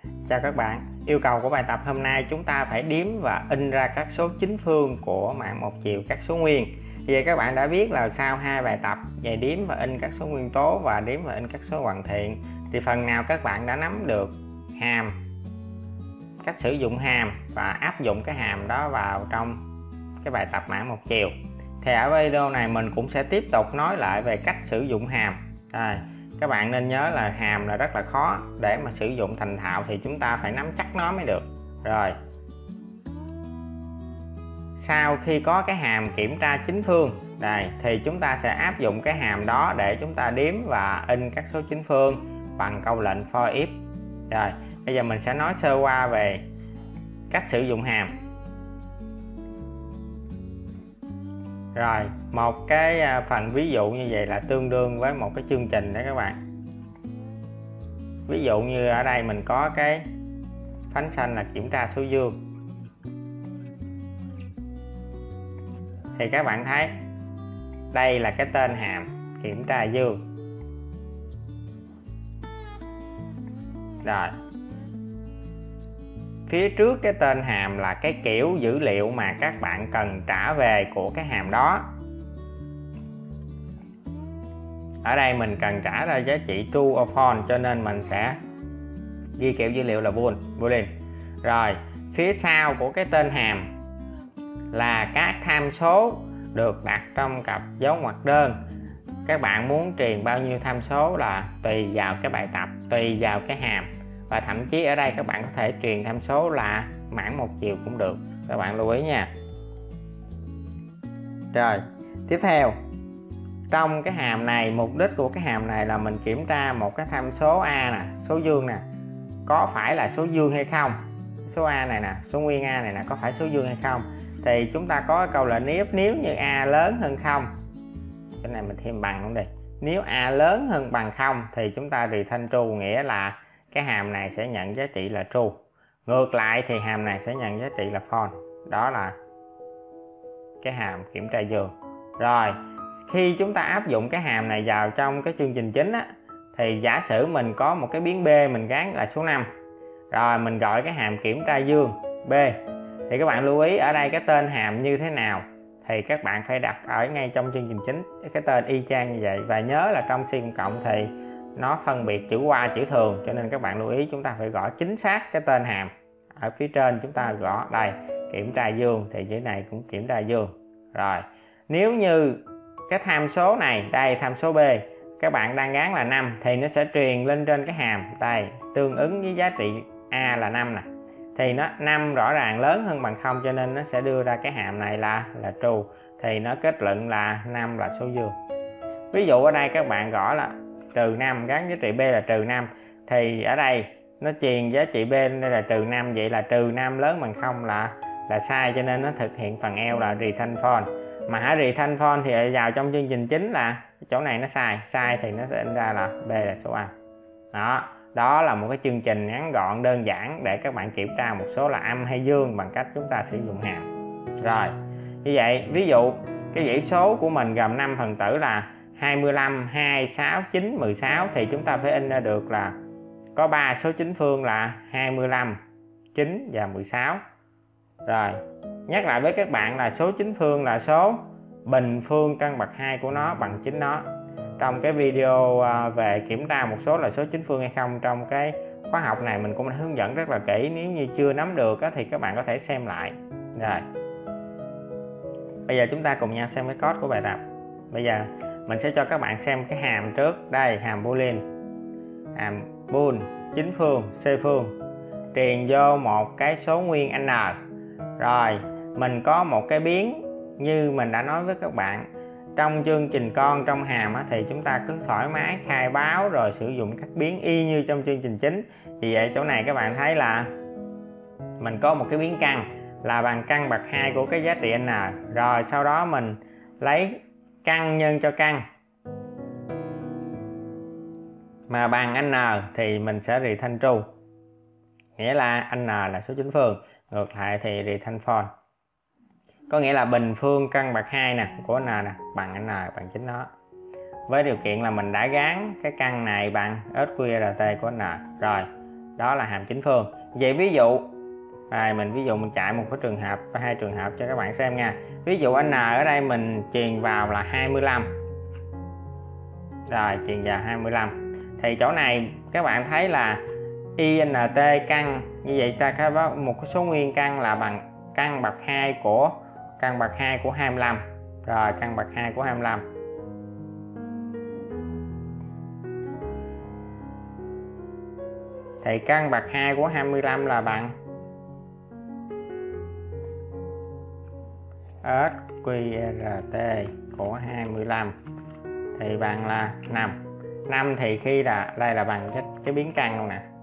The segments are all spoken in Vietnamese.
Chào các bạn. Yêu cầu của bài tập hôm nay chúng ta phải đếm và in ra các số chính phương của mạng một chiều các số nguyên. Vậy các bạn đã biết là sau hai bài tập về đếm và in các số nguyên tố và đếm và in các số hoàn thiện thì phần nào các bạn đã nắm được hàm, cách sử dụng hàm và áp dụng cái hàm đó vào trong cái bài tập mạng một chiều. Thì ở video này mình cũng sẽ tiếp tục nói lại về cách sử dụng hàm. Các bạn nên nhớ là hàm là rất là khó, để mà sử dụng thành thạo thì chúng ta phải nắm chắc nó mới được. Rồi, sau khi có cái hàm kiểm tra chính phương đây thì chúng ta sẽ áp dụng cái hàm đó để chúng ta đếm và in các số chính phương bằng câu lệnh for if. Rồi, bây giờ mình sẽ nói sơ qua về cách sử dụng hàm. Rồi, một cái phần ví dụ như vậy là tương đương với một cái chương trình đấy các bạn. Ví dụ như ở đây mình có cái function là kiểm tra số dương. Thì các bạn thấy đây là cái tên hàm kiểm tra dương. Rồi, phía trước cái tên hàm là cái kiểu dữ liệu mà các bạn cần trả về của cái hàm đó. Ở đây mình cần trả ra giá trị true or false, cho nên mình sẽ ghi kiểu dữ liệu là boolean. Rồi, phía sau của cái tên hàm là các tham số được đặt trong cặp dấu ngoặc đơn. Các bạn muốn truyền bao nhiêu tham số là tùy vào cái bài tập, tùy vào cái hàm. Và thậm chí ở đây các bạn có thể truyền tham số là mảng một chiều cũng được. Các bạn lưu ý nha. Rồi, tiếp theo trong cái hàm này, mục đích của cái hàm này là mình kiểm tra một cái tham số A nè, số dương nè, có phải là số dương hay không. Số A này nè, số nguyên A này nè, có phải số dương hay không. Thì chúng ta có câu lệnh if nếu như A lớn hơn 0. Cái này mình thêm bằng luôn đi. Nếu A lớn hơn bằng 0 thì chúng ta return true, nghĩa là cái hàm này sẽ nhận giá trị là true. Ngược lại thì hàm này sẽ nhận giá trị là false. Đó là cái hàm kiểm tra dương. Rồi, khi chúng ta áp dụng cái hàm này vào trong cái chương trình chính á, thì giả sử mình có một cái biến B mình gắn là số 5. Rồi mình gọi cái hàm kiểm tra dương B. Thì các bạn lưu ý ở đây cái tên hàm như thế nào thì các bạn phải đặt ở ngay trong chương trình chính cái tên y chang như vậy. Và nhớ là trong C cộng thì nó phân biệt chữ qua chữ thường, cho nên các bạn lưu ý chúng ta phải gõ chính xác cái tên hàm. Ở phía trên chúng ta gõ đây kiểm tra dương thì chữ này cũng kiểm tra dương. Rồi, nếu như cái tham số này, đây tham số B, các bạn đang gán là 5 thì nó sẽ truyền lên trên cái hàm đây tương ứng với giá trị A là 5 nè. Thì nó 5 rõ ràng lớn hơn bằng 0, cho nên nó sẽ đưa ra cái hàm này là true. Thì nó kết luận là 5 là số dương. Ví dụ ở đây các bạn gõ là trừ 5 gắn giá trị B là trừ 5. Thì ở đây nó truyền giá trị B đây là trừ 5, vậy là trừ 5 lớn bằng 0 là sai, cho nên nó thực hiện phần L là return false. Mà hãy return false thì vào trong chương trình chính là chỗ này nó sai thì nó sẽ in ra là B là số âm. Đó là một cái chương trình ngắn gọn đơn giản để các bạn kiểm tra một số là âm hay dương bằng cách chúng ta sử dụng hàm. Rồi, như vậy ví dụ cái dãy số của mình gồm 5 phần tử là 25, 2, 6, 9, 16 thì chúng ta phải in ra được là có 3 số chính phương là 25, 9 và 16. Rồi, nhắc lại với các bạn là số chính phương là số bình phương căn bậc 2 của nó bằng chính nó. Trong cái video về kiểm tra một số là số chính phương hay không trong cái khóa học này mình cũng đã hướng dẫn rất là kỹ. Nếu như chưa nắm được thì các bạn có thể xem lại. Rồi, bây giờ chúng ta cùng nhau xem cái code của bài tập. Bây giờ mình sẽ cho các bạn xem cái hàm trước. Đây, hàm boolean, hàm bool chính phương C phương, truyền vô một cái số nguyên n. Rồi, mình có một cái biến như mình đã nói với các bạn. Trong chương trình con, trong hàm thì chúng ta cứ thoải mái khai báo rồi sử dụng các biến y như trong chương trình chính. Vì vậy chỗ này các bạn thấy là mình có một cái biến căn là bằng căn bậc 2 của cái giá trị n. Rồi sau đó mình lấy căn nhân cho căn mà bằng n thì mình sẽ return true, nghĩa là n là số chính phương. Ngược lại thì return false, có nghĩa là bình phương căn bậc 2 nè của n nè bằng n bằng chính nó. với điều kiện là mình đã gán cái căn này bằng SQRT của n. Rồi đó là hàm chính phương. Vậy ví dụ mình chạy một cái trường hợp, hai trường hợp cho các bạn xem nha. Ví dụ n ở đây mình truyền vào là 25. Rồi truyền vào 25 thì chỗ này các bạn thấy là int căn, như vậy ta có một cái số nguyên căn là bằng căn bậc 2 của 25. Rồi căn bậc 2 của 25. Thì căn bậc 2 của 25 là bằng SQRT của 25 thì bằng là 5. 5 thì khi là đây là bằng cái biến căn luôn nè.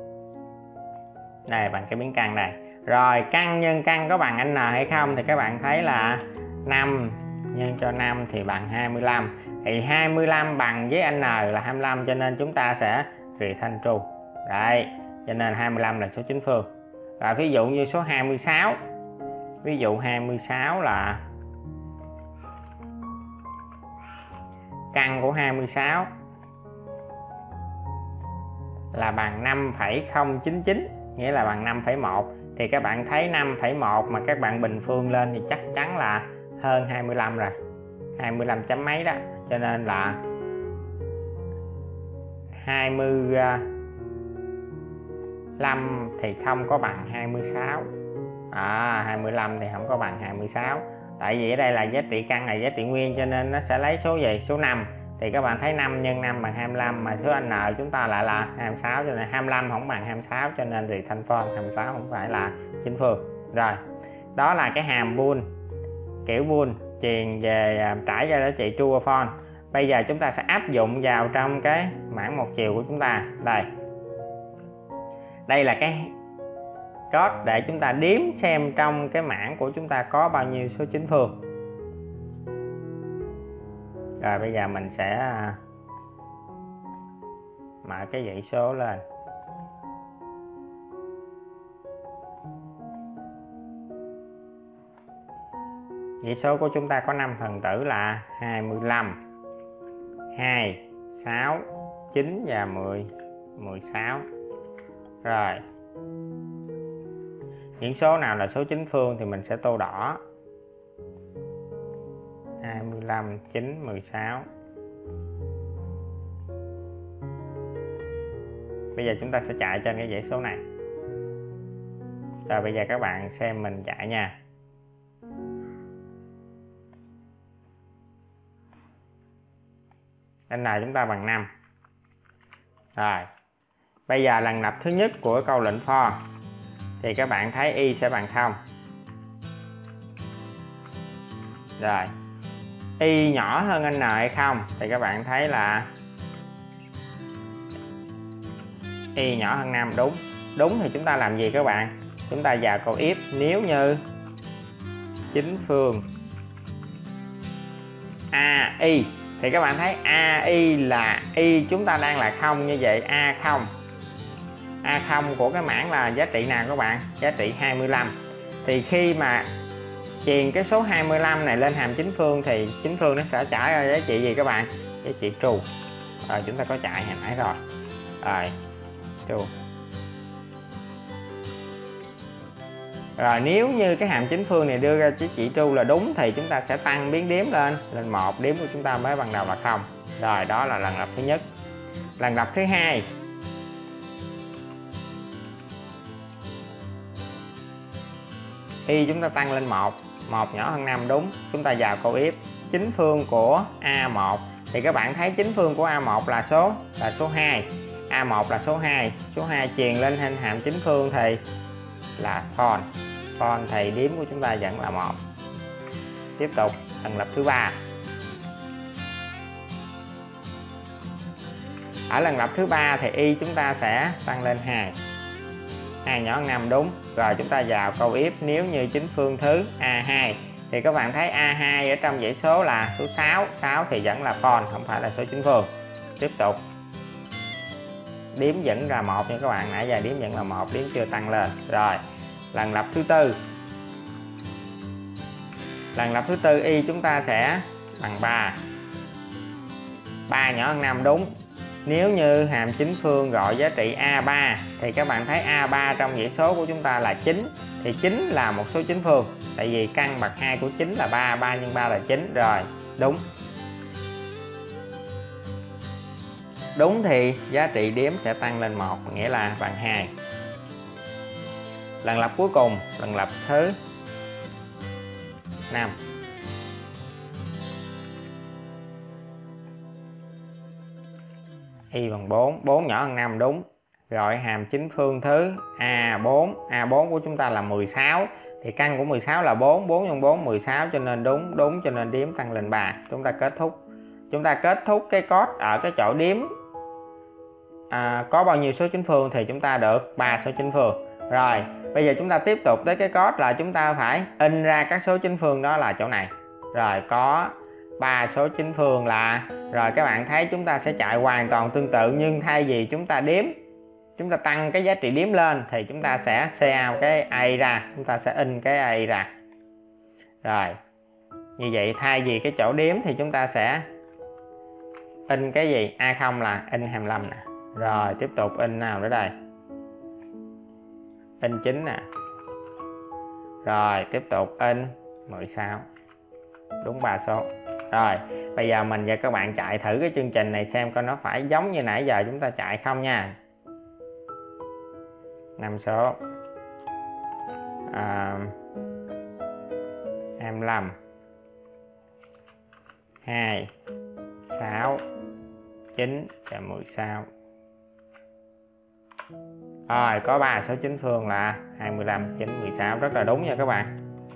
Đây bằng cái biến căn này. Rồi căn nhân căn có bằng n hay không thì các bạn thấy là 5 nhân cho 5 thì bằng 25. Thì 25 bằng với n là 25 cho nên chúng ta sẽ return true. Đấy, cho nên 25 là số chính phương. Rồi ví dụ như số 26. Ví dụ 26 là căn của 26 là bằng 5,099, nghĩa là bằng 5,1. Thì các bạn thấy 5,1 mà các bạn bình phương lên thì chắc chắn là hơn 25 rồi. 25 chấm mấy đó. Cho nên là 25 thì không có bằng 26. 25 thì không có bằng 26. Tại vì ở đây là giá trị căn là giá trị nguyên cho nên nó sẽ lấy số gì? Số 5. Thì các bạn thấy 5 nhân 5 bằng 25 mà số n chúng ta lại là 26 cho nên 25 không bằng 26 cho nên return false, 26 không phải là chính phương. Rồi. Đó là cái hàm bool, kiểu bool truyền về trải ra giá trị true or false. Bây giờ chúng ta sẽ áp dụng vào trong cái mảng một chiều của chúng ta. Đây là cái code để chúng ta đếm xem trong cái mảng của chúng ta có bao nhiêu số chính phương. Rồi bây giờ mình sẽ mở cái dãy số lên. Dãy số của chúng ta có 5 phần tử là 25, 2, 6, 9 và 10, 16. Rồi. Những số nào là số chính phương thì mình sẽ tô đỏ. 25, 9, 16. Bây giờ chúng ta sẽ chạy trên cái dãy số này. Rồi bây giờ các bạn xem mình chạy nha. N chúng ta bằng 5. Rồi. Bây giờ lần lặp thứ nhất của câu lệnh for thì các bạn thấy y sẽ bằng 0. Rồi. Y nhỏ hơn n hay không thì các bạn thấy là y nhỏ hơn 5. Đúng thì chúng ta làm gì các bạn? Chúng ta vào câu if nếu như chính phương AI thì các bạn thấy AI là y chúng ta đang là 0, như vậy A0 của cái mảng là giá trị nào các bạn? Giá trị 25. Thì khi mà truyền cái số 25 này lên hàm chính phương thì chính phương nó sẽ trả ra giá trị gì các bạn? Giá trị true. Rồi chúng ta có chạy hồi nãy rồi. Rồi true. Rồi nếu như cái hàm chính phương này đưa ra giá trị true là đúng thì chúng ta sẽ tăng biến đếm lên 1, đếm của chúng ta mới ban đầu là 0. Rồi đó là lần lặp thứ nhất. Lần lặp thứ hai. Y chúng ta tăng lên 1, 1 nhỏ hơn 5 đúng. Chúng ta vào câu if chính phương của A1 thì các bạn thấy chính phương của A1 là số 2. A1 là số 2. Số 2 truyền lên hàm chính phương thì là false. False thì đếm của chúng ta vẫn là 1. Tiếp tục lần lặp thứ 3. Ở lần lặp thứ 3 thì y chúng ta sẽ tăng lên 2. 2 nhỏ hơn 5 đúng. Rồi chúng ta vào câu if nếu như chính phương thứ A2 thì các bạn thấy A2 ở trong dãy số là số 6. 6 thì vẫn là false, không phải là số chính phương. Tiếp tục. Đếm vẫn là 1 nha các bạn. Nãy giờ đếm vẫn là 1, đếm chưa tăng lên. Rồi. Lần lặp thứ tư. Lần lặp thứ tư y chúng ta sẽ bằng 3. 3 nhỏ hơn 5 đúng. Nếu như hàm chính phương gọi giá trị A3 thì các bạn thấy A3 trong dãy số của chúng ta là 9, thì 9 là một số chính phương, tại vì căn bậc 2 của 9 là 3, 3 nhân 3 là 9. Rồi, đúng. Đúng thì giá trị đếm sẽ tăng lên 1, nghĩa là bằng 2. Lần lập cuối cùng, lần lập thứ 5. Y bằng 4, 4 nhỏ hơn 5, đúng. Gọi hàm chính phương thứ A4, A4 của chúng ta là 16, thì căn của 16 là 4, 4 nhân 4 16, cho nên đúng, đúng, cho nên đếm tăng lên 3. Chúng ta kết thúc. Chúng ta kết thúc cái code ở cái chỗ đếm có bao nhiêu số chính phương thì chúng ta được 3 số chính phương. Rồi, bây giờ chúng ta tiếp tục tới cái code là chúng ta phải in ra các số chính phương, đó là chỗ này. Rồi, có 3 số chính phương là, rồi các bạn thấy chúng ta sẽ chạy hoàn toàn tương tự, nhưng thay vì chúng ta đếm, chúng ta tăng cái giá trị đếm lên thì chúng ta sẽ out cái A ra, chúng ta sẽ in cái A ra. Rồi, như vậy thay vì cái chỗ đếm thì chúng ta sẽ in cái gì? A0 là in 25 nè. Rồi, tiếp tục in nào nữa đây? In 9 nè. Rồi, tiếp tục in 16. Đúng 3 số. Rồi, bây giờ mình và các bạn chạy thử cái chương trình này xem coi nó phải giống như nãy giờ chúng ta chạy không nha. 5 số 25 2 6 9 và 16. Rồi, có 3 số chính phương là 25, 9, 16, rất là đúng nha các bạn.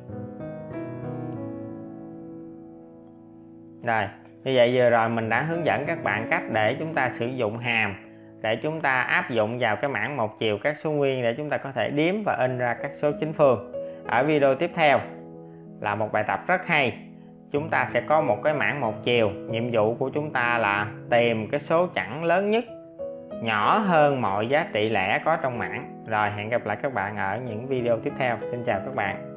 Rồi, như vậy vừa rồi mình đã hướng dẫn các bạn cách để chúng ta sử dụng hàm để chúng ta áp dụng vào cái mảng một chiều các số nguyên để chúng ta có thể đếm và in ra các số chính phương. Ở video tiếp theo là một bài tập rất hay. Chúng ta sẽ có một cái mảng một chiều, nhiệm vụ của chúng ta là tìm cái số chẵn lớn nhất nhỏ hơn mọi giá trị lẻ có trong mảng. Rồi, hẹn gặp lại các bạn ở những video tiếp theo. Xin chào các bạn.